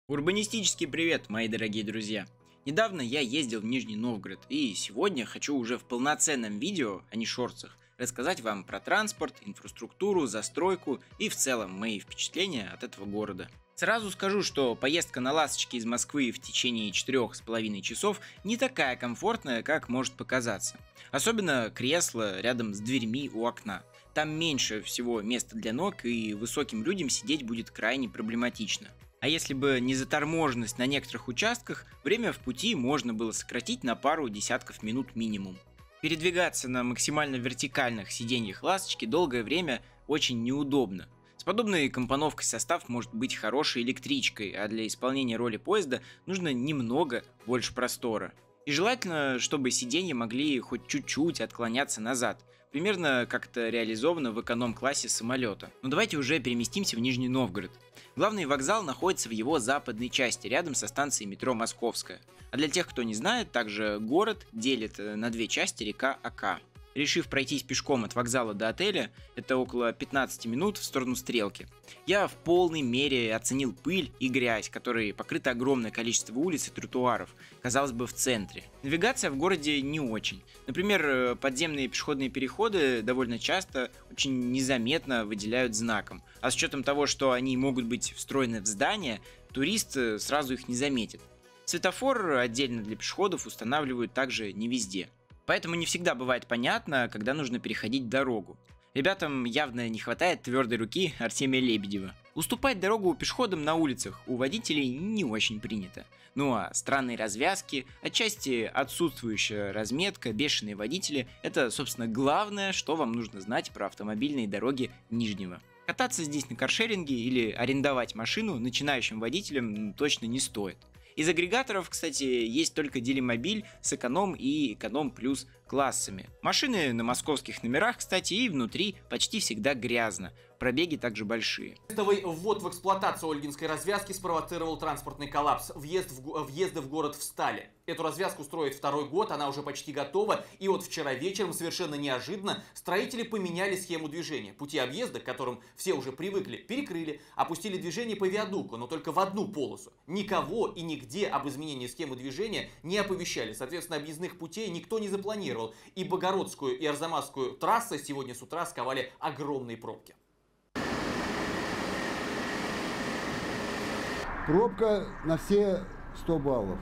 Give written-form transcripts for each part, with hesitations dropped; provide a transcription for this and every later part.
Урбанистический привет, мои дорогие друзья! Недавно я ездил в Нижний Новгород, и сегодня хочу уже в полноценном видео, а не шортсах, рассказать вам про транспорт, инфраструктуру, застройку и в целом мои впечатления от этого города. Сразу скажу, что поездка на «Ласточке» из Москвы в течение 4,5 часов не такая комфортная, как может показаться. Особенно кресло рядом с дверьми у окна. Там меньше всего места для ног, и высоким людям сидеть будет крайне проблематично. А если бы не заторможенность на некоторых участках, время в пути можно было сократить на пару десятков минут минимум. Передвигаться на максимально вертикальных сиденьях «Ласточки» долгое время очень неудобно. С подобной компоновкой состав может быть хорошей электричкой, а для исполнения роли поезда нужно немного больше простора. И желательно, чтобы сиденья могли хоть чуть-чуть отклоняться назад, примерно как это реализовано в эконом-классе самолета. Но давайте уже переместимся в Нижний Новгород. Главный вокзал находится в его западной части, рядом со станцией метро Московская. А для тех, кто не знает, также город делит на две части река Ока. Решив пройтись пешком от вокзала до отеля, это около 15 минут в сторону Стрелки, я в полной мере оценил пыль и грязь, которой покрыто огромное количество улиц и тротуаров, казалось бы, в центре. Навигация в городе не очень. Например, подземные пешеходные переходы довольно часто очень незаметно выделяют знаком, а с учетом того, что они могут быть встроены в здание, турист сразу их не заметит. Светофор отдельно для пешеходов устанавливают также не везде. Поэтому не всегда бывает понятно, когда нужно переходить дорогу. Ребятам явно не хватает твердой руки Артемия Лебедева. Уступать дорогу пешеходам на улицах у водителей не очень принято. Ну а странные развязки, отчасти отсутствующая разметка, бешеные водители – это, собственно, главное, что вам нужно знать про автомобильные дороги Нижнего. Кататься здесь на каршеринге или арендовать машину начинающим водителям точно не стоит. Из агрегаторов, кстати, есть только Делимобиль с эконом и эконом плюс классами. Машины на московских номерах, кстати, и внутри почти всегда грязно. Пробеги также большие. Тестовый ввод в эксплуатацию Ольгинской развязки спровоцировал транспортный коллапс. Въезды в город встали. Эту развязку строят второй год, она уже почти готова. И вот вчера вечером, совершенно неожиданно, строители поменяли схему движения. Пути объезда, к которым все уже привыкли, перекрыли, опустили движение по виадуку, но только в одну полосу. Никого и нигде об изменении схемы движения не оповещали. Соответственно, объездных путей никто не запланировал. И Богородскую и Арзамасскую трассы сегодня с утра сковали огромные пробки. Пробка на все 100 баллов.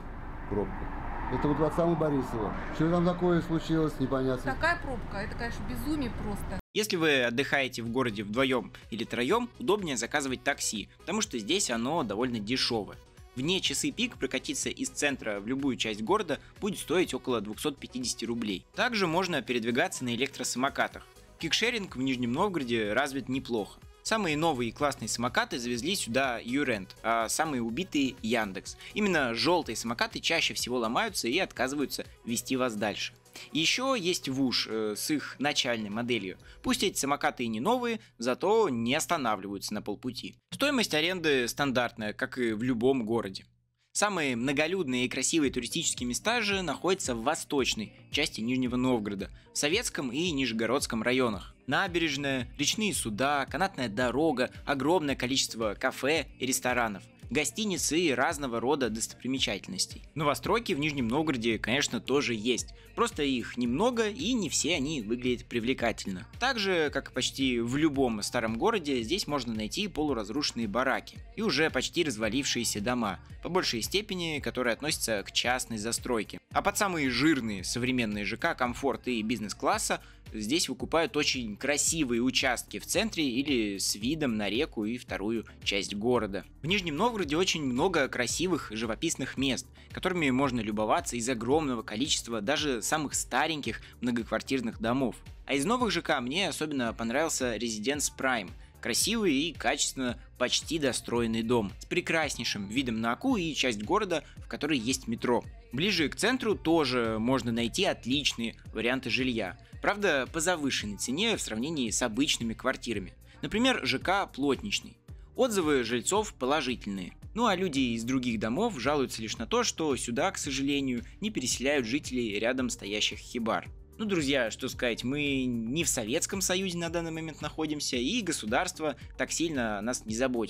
Пробка. Это вот от самой Борисова. Что там такое случилось, непонятно. Такая пробка, это, конечно, безумие просто. Если вы отдыхаете в городе вдвоем или троем, удобнее заказывать такси, потому что здесь оно довольно дешевое. Вне часы пик прокатиться из центра в любую часть города будет стоить около 250 рублей. Также можно передвигаться на электросамокатах. Кикшеринг в Нижнем Новгороде развит неплохо. Самые новые и классные самокаты завезли сюда Юрент, а самые убитые Яндекс. Именно желтые самокаты чаще всего ломаются и отказываются вести вас дальше. Еще есть ВУШ с их начальной моделью. Пусть эти самокаты и не новые, зато не останавливаются на полпути. Стоимость аренды стандартная, как и в любом городе. Самые многолюдные и красивые туристические места же находятся в восточной части Нижнего Новгорода, в Советском и Нижегородском районах. Набережная, речные суда, канатная дорога, огромное количество кафе и ресторанов, гостиницы и разного рода достопримечательностей. Новостройки в Нижнем Новгороде, конечно, тоже есть, просто их немного и не все они выглядят привлекательно. Так же, как и почти в любом старом городе, здесь можно найти полуразрушенные бараки и уже почти развалившиеся дома, по большей степени, которые относятся к частной застройке. А под самые жирные современные ЖК комфорт и бизнес-класса здесь выкупают очень красивые участки в центре или с видом на реку и вторую часть города. В Нижнем Новгороде очень много красивых живописных мест, которыми можно любоваться из огромного количества даже самых стареньких многоквартирных домов. А из новых ЖК мне особенно понравился Residence Prime. Красивый и качественно почти достроенный дом с прекраснейшим видом на Оку и часть города, в которой есть метро. Ближе к центру тоже можно найти отличные варианты жилья, правда по завышенной цене в сравнении с обычными квартирами. Например, ЖК Плотничный. Отзывы жильцов положительные. Ну а люди из других домов жалуются лишь на то, что сюда, к сожалению, не переселяют жителей рядом стоящих хибар. Ну, друзья, что сказать, мы не в Советском Союзе на данный момент находимся, и государство так сильно о нас не заботится.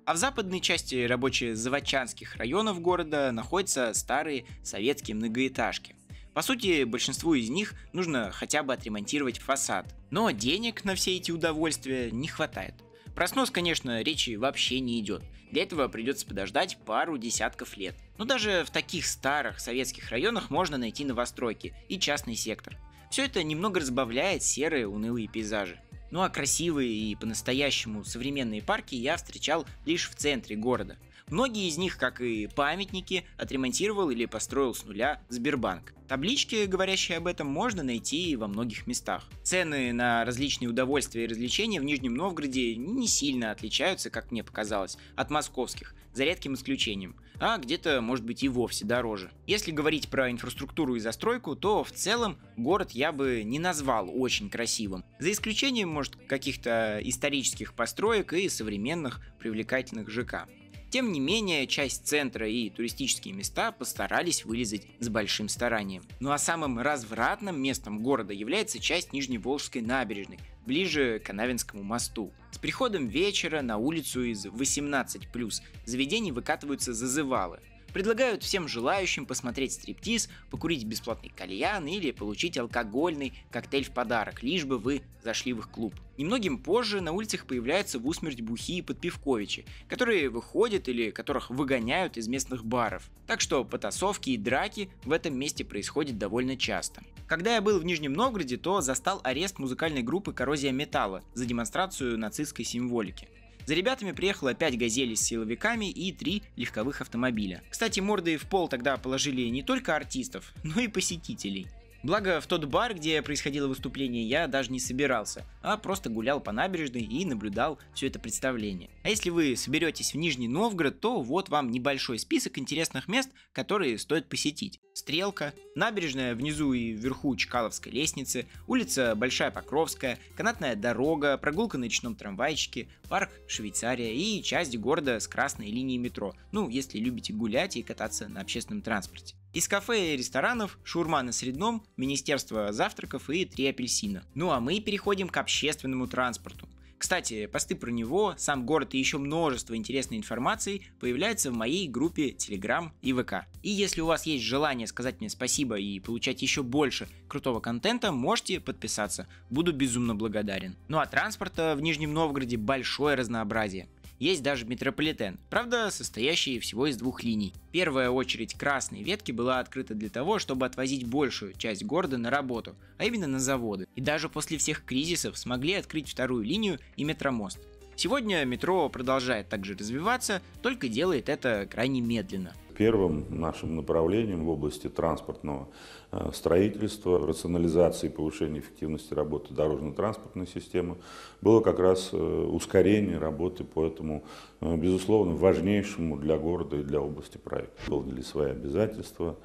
А в западной части рабоче-заводчанских районов города находятся старые советские многоэтажки. По сути, большинству из них нужно хотя бы отремонтировать фасад. Но денег на все эти удовольствия не хватает. Про снос, конечно, речи вообще не идет. Для этого придется подождать пару десятков лет. Но даже в таких старых советских районах можно найти новостройки и частный сектор. Все это немного разбавляет серые унылые пейзажи. Ну а красивые и по-настоящему современные парки я встречал лишь в центре города. Многие из них, как и памятники, отремонтировал или построил с нуля Сбербанк. Таблички, говорящие об этом, можно найти во многих местах. Цены на различные удовольствия и развлечения в Нижнем Новгороде не сильно отличаются, как мне показалось, от московских, за редким исключением, а где-то, может быть, и вовсе дороже. Если говорить про инфраструктуру и застройку, то в целом город я бы не назвал очень красивым, за исключением, может, каких-то исторических построек и современных привлекательных ЖК. Тем не менее, часть центра и туристические места постарались вылезать с большим старанием. Ну а самым развратным местом города является часть Нижневолжской набережной, ближе к Канавинскому мосту. С приходом вечера на улицу из 18+, заведений выкатываются зазывалы. Предлагают всем желающим посмотреть стриптиз, покурить бесплатный кальян или получить алкогольный коктейль в подарок, лишь бы вы зашли в их клуб. Немногим позже на улицах появляются в усмерть бухие подпивковичи, которые выходят или которых выгоняют из местных баров. Так что потасовки и драки в этом месте происходят довольно часто. Когда я был в Нижнем Новгороде, то застал арест музыкальной группы «Коррозия металла» за демонстрацию нацистской символики. За ребятами приехало 5 газелей с силовиками и 3 легковых автомобиля. Кстати, морды в пол тогда положили не только артистов, но и посетителей. Благо, в тот бар, где происходило выступление, я даже не собирался, а просто гулял по набережной и наблюдал все это представление. А если вы соберетесь в Нижний Новгород, то вот вам небольшой список интересных мест, которые стоит посетить. Стрелка, набережная внизу и вверху Чкаловской лестницы, улица Большая Покровская, канатная дорога, прогулка на речном трамвайчике, парк Швейцария и часть города с красной линией метро, ну, если любите гулять и кататься на общественном транспорте. Из кафе и ресторанов шаурма на Средном, Министерство завтраков и 3 апельсина. Ну а мы переходим к общественному транспорту. Кстати, посты про него, сам город и еще множество интересной информации появляются в моей группе Telegram и ВК. И если у вас есть желание сказать мне спасибо и получать еще больше крутого контента, можете подписаться. Буду безумно благодарен. Ну а транспорта в Нижнем Новгороде большое разнообразие. Есть даже метрополитен, правда состоящий всего из 2 линий. Первая очередь красной ветки была открыта для того, чтобы отвозить большую часть города на работу, а именно на заводы. И даже после всех кризисов смогли открыть 2-ю линию и метромост. Сегодня метро продолжает также развиваться, только делает это крайне медленно. Первым нашим направлением в области транспортного строительства, рационализации и повышения эффективности работы дорожно-транспортной системы было как раз ускорение работы по этому, безусловно, важнейшему для города и для области проекту. Выполнили свои обязательства,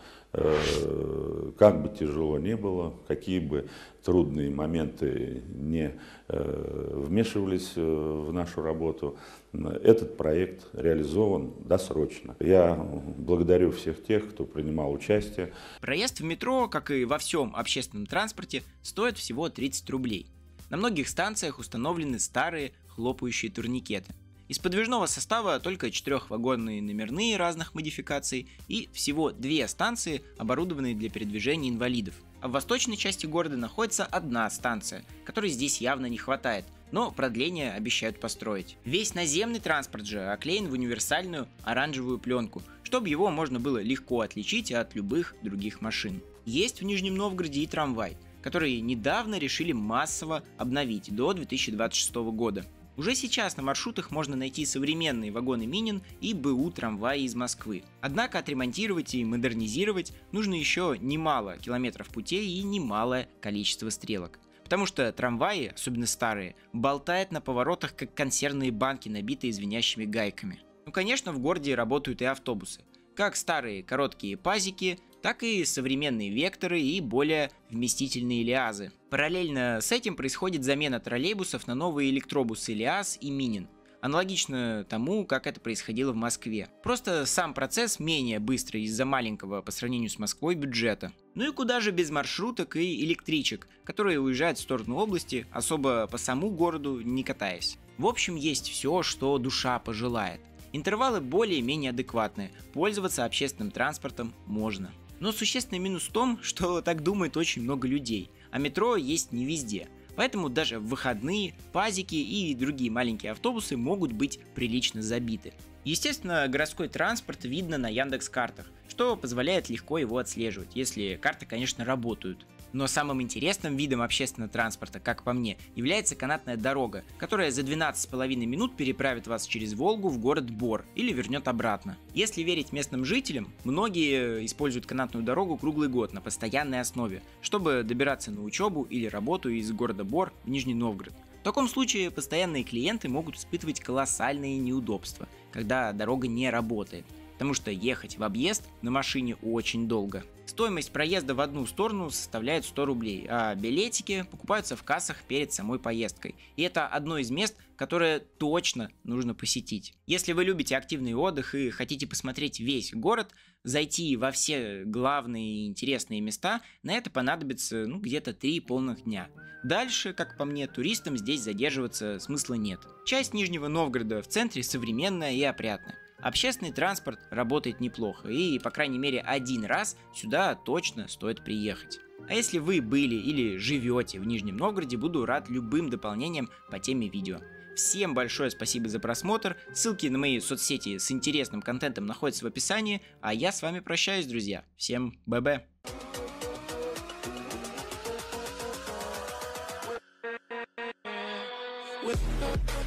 как бы тяжело ни было, какие бы трудные моменты не вмешивались в нашу работу, этот проект реализован досрочно. Я благодарю всех тех, кто принимал участие. Проезд в метро, как и во всем общественном транспорте, стоит всего 30 рублей. На многих станциях установлены старые хлопающие турникеты. Из подвижного состава только 4-вагонные номерные разных модификаций и всего 2 станции, оборудованные для передвижения инвалидов. А в восточной части города находится 1 станция, которой здесь явно не хватает, но продление обещают построить. Весь наземный транспорт же оклеен в универсальную оранжевую пленку, чтобы его можно было легко отличить от любых других машин. Есть в Нижнем Новгороде и трамвай, который недавно решили массово обновить до 2026 года. Уже сейчас на маршрутах можно найти современные вагоны Минин и БУ трамваи из Москвы. Однако отремонтировать и модернизировать нужно еще немало километров путей и немалое количество стрелок. Потому что трамваи, особенно старые, болтают на поворотах как консервные банки, набитые звенящими гайками. Ну конечно, в городе работают и автобусы. Как старые короткие пазики, так и современные векторы и более вместительные лиазы. Параллельно с этим происходит замена троллейбусов на новые электробусы Лиаз и Минин. Аналогично тому, как это происходило в Москве. Просто сам процесс менее быстрый из-за маленького по сравнению с Москвой бюджета. Ну и куда же без маршруток и электричек, которые уезжают в сторону области, особо по саму городу не катаясь. В общем, есть все, что душа пожелает. Интервалы более-менее адекватные, пользоваться общественным транспортом можно. Но существенный минус в том, что так думает очень много людей, а метро есть не везде. Поэтому даже в выходные пазики и другие маленькие автобусы могут быть прилично забиты. Естественно, городской транспорт видно на Яндекс.Картах, что позволяет легко его отслеживать, если карты, конечно, работают. Но самым интересным видом общественного транспорта, как по мне, является канатная дорога, которая за 12,5 минут переправит вас через Волгу в город Бор или вернет обратно. Если верить местным жителям, многие используют канатную дорогу круглый год на постоянной основе, чтобы добираться на учебу или работу из города Бор в Нижний Новгород. В таком случае постоянные клиенты могут испытывать колоссальные неудобства, когда дорога не работает, потому что ехать в объезд на машине очень долго. Стоимость проезда в одну сторону составляет 100 рублей, а билетики покупаются в кассах перед самой поездкой. И это одно из мест, которое точно нужно посетить. Если вы любите активный отдых и хотите посмотреть весь город, зайти во все главные и интересные места, на это понадобится где-то 3 полных дня. Дальше, как по мне, туристам здесь задерживаться смысла нет. Часть Нижнего Новгорода в центре современная и опрятная. Общественный транспорт работает неплохо, и по крайней мере один раз сюда точно стоит приехать. А если вы были или живете в Нижнем Новгороде, буду рад любым дополнениям по теме видео. Всем большое спасибо за просмотр, ссылки на мои соцсети с интересным контентом находятся в описании, а я с вами прощаюсь, друзья. Всем ББ! With